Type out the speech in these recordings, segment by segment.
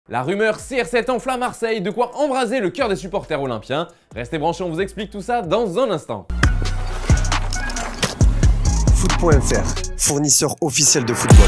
La rumeur CR7 enflamme Marseille, de quoi embraser le cœur des supporters olympiens. Restez branchés, on vous explique tout ça dans un instant. Foot.fr, fournisseur officiel de football.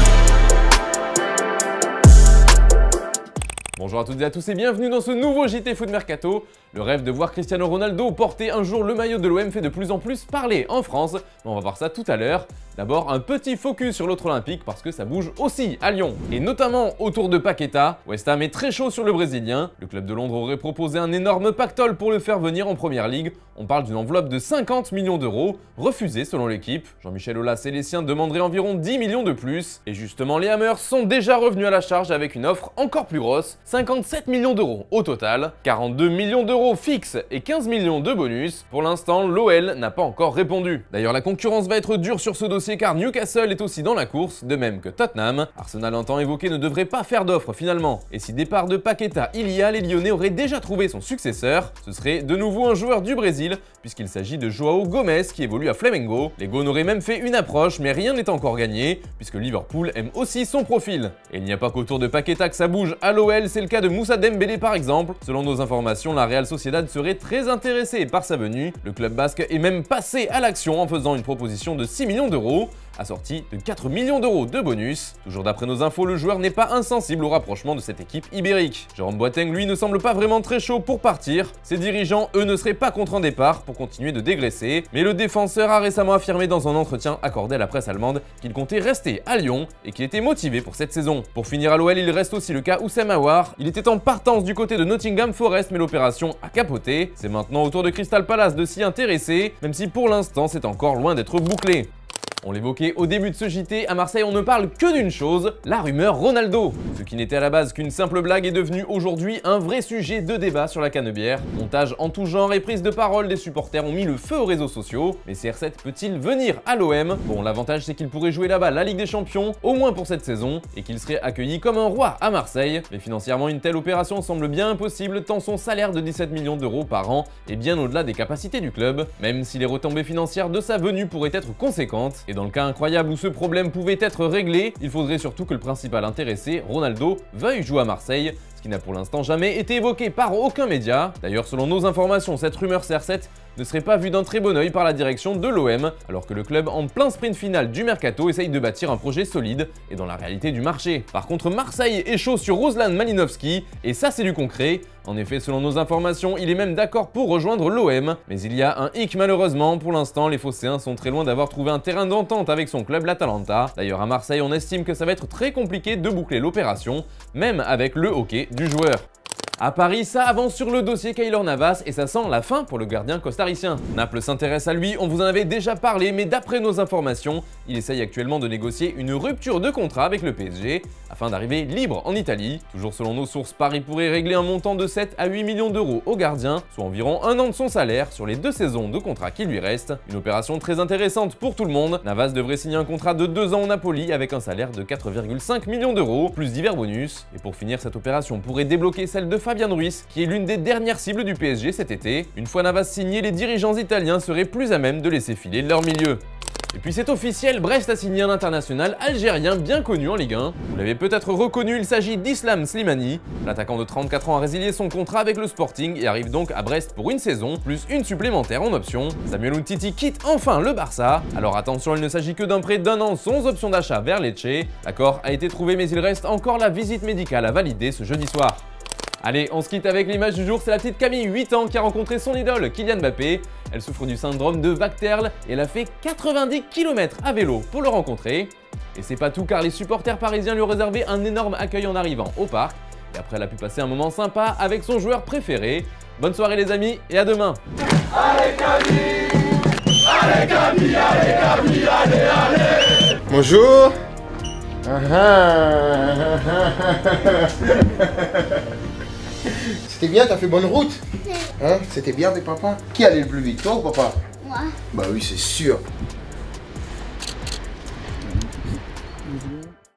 Bonjour à toutes et à tous et bienvenue dans ce nouveau JT Foot Mercato. Le rêve de voir Cristiano Ronaldo porter un jour le maillot de l'OM fait de plus en plus parler en France. On va voir ça tout à l'heure. D'abord, un petit focus sur l'autre olympique parce que ça bouge aussi à Lyon. Et notamment autour de Paqueta. West Ham est très chaud sur le Brésilien. Le club de Londres aurait proposé un énorme pactole pour le faire venir en Première Ligue. On parle d'une enveloppe de 50 millions d'euros, refusée selon l'équipe. Jean-Michel Aulas et les siens demanderaient environ 10 millions de plus. Et justement, les Hammers sont déjà revenus à la charge avec une offre encore plus grosse, 57 millions d'euros au total, 42 millions d'euros fixes et 15 millions de bonus. Pour l'instant, l'OL n'a pas encore répondu. D'ailleurs, la concurrence va être dure sur ce dossier car Newcastle est aussi dans la course, de même que Tottenham. Arsenal, en temps évoqué, ne devrait pas faire d'offre finalement. Et si départ de Paqueta il y a, les Lyonnais auraient déjà trouvé son successeur. Ce serait de nouveau un joueur du Brésil, puisqu'il s'agit de João Gomes qui évolue à Flamengo. Les Gones auraient même fait une approche, mais rien n'est encore gagné, puisque Liverpool aime aussi son profil. Et il n'y a pas qu'autour de Paqueta que ça bouge à l'OL, c'est le cas de Moussa Dembélé par exemple. Selon nos informations, la Real Sociedad serait très intéressée par sa venue. Le club basque est même passé à l'action en faisant une proposition de 6 millions d'euros, assorti de 4 millions d'euros de bonus. Toujours d'après nos infos, le joueur n'est pas insensible au rapprochement de cette équipe ibérique. Jérôme Boateng, lui, ne semble pas vraiment très chaud pour partir. Ses dirigeants, eux, ne seraient pas contre un départ pour continuer de dégraisser. Mais le défenseur a récemment affirmé dans un entretien accordé à la presse allemande qu'il comptait rester à Lyon et qu'il était motivé pour cette saison. Pour finir à l'OL, il reste aussi le cas Houssem Aouar. Il était en partance du côté de Nottingham Forest, mais l'opération a capoté. C'est maintenant au tour de Crystal Palace de s'y intéresser, même si pour l'instant c'est encore loin d'être bouclé. On l'évoquait au début de ce JT, à Marseille on ne parle que d'une chose, la rumeur Ronaldo. Ce qui n'était à la base qu'une simple blague est devenu aujourd'hui un vrai sujet de débat sur la canebière. Montage en tout genre et prise de parole des supporters ont mis le feu aux réseaux sociaux. Mais CR7 peut-il venir à l'OM? Bon, l'avantage c'est qu'il pourrait jouer là-bas la Ligue des Champions, au moins pour cette saison, et qu'il serait accueilli comme un roi à Marseille. Mais financièrement, une telle opération semble bien impossible tant son salaire de 17 millions d'euros par an est bien au-delà des capacités du club, même si les retombées financières de sa venue pourraient être conséquentes. Et dans le cas incroyable où ce problème pouvait être réglé, il faudrait surtout que le principal intéressé, Ronaldo, veuille jouer à Marseille, ce qui n'a pour l'instant jamais été évoqué par aucun média. D'ailleurs, selon nos informations, cette rumeur CR7 ne serait pas vue d'un très bon œil par la direction de l'OM, alors que le club en plein sprint final du mercato essaye de bâtir un projet solide et dans la réalité du marché. Par contre, Marseille est chaud sur Ruslan Malinovski, et ça c'est du concret. En effet, selon nos informations, il est même d'accord pour rejoindre l'OM, mais il y a un hic malheureusement. Pour l'instant, les Phocéens sont très loin d'avoir trouvé un terrain d'entente avec son club, l'Atalanta. D'ailleurs, à Marseille, on estime que ça va être très compliqué de boucler l'opération, même avec le hockey du joueur. À Paris, ça avance sur le dossier Keylor Navas et ça sent la fin pour le gardien costaricien. Naples s'intéresse à lui, on vous en avait déjà parlé, mais d'après nos informations, il essaye actuellement de négocier une rupture de contrat avec le PSG afin d'arriver libre en Italie. Toujours selon nos sources, Paris pourrait régler un montant de 7 à 8 millions d'euros au gardien, soit environ un an de son salaire sur les 2 saisons de contrat qui lui restent. Une opération très intéressante pour tout le monde. Navas devrait signer un contrat de 2 ans au Napoli avec un salaire de 4,5 millions d'euros, plus divers bonus. Et pour finir, cette opération pourrait débloquer celle de Fabian Ruiz, qui est l'une des dernières cibles du PSG cet été. Une fois Navas signé, les dirigeants italiens seraient plus à même de laisser filer leur milieu. Et puis c'est officiel, Brest a signé un international algérien bien connu en Ligue 1. Vous l'avez peut-être reconnu, il s'agit d'Islam Slimani. L'attaquant de 34 ans a résilié son contrat avec le Sporting et arrive donc à Brest pour une saison, plus une supplémentaire en option. Samuel Umtiti quitte enfin le Barça. Alors attention, il ne s'agit que d'un prêt d'un an sans option d'achat vers Lecce. L'accord a été trouvé mais il reste encore la visite médicale à valider ce jeudi soir. Allez, on se quitte avec l'image du jour, c'est la petite Camille, 8 ans, qui a rencontré son idole, Kylian Mbappé. Elle souffre du syndrome de Vacterl et elle a fait 90 km à vélo pour le rencontrer. Et c'est pas tout car les supporters parisiens lui ont réservé un énorme accueil en arrivant au parc. Et après, elle a pu passer un moment sympa avec son joueur préféré. Bonne soirée les amis et à demain. Allez Camille, allez Camille, allez Camille, allez, allez. Bonjour. C'était bien, t'as fait bonne route. Hein? C'était bien avec papa. Qui allait le plus vite, toi ou papa? Moi. Bah oui, c'est sûr.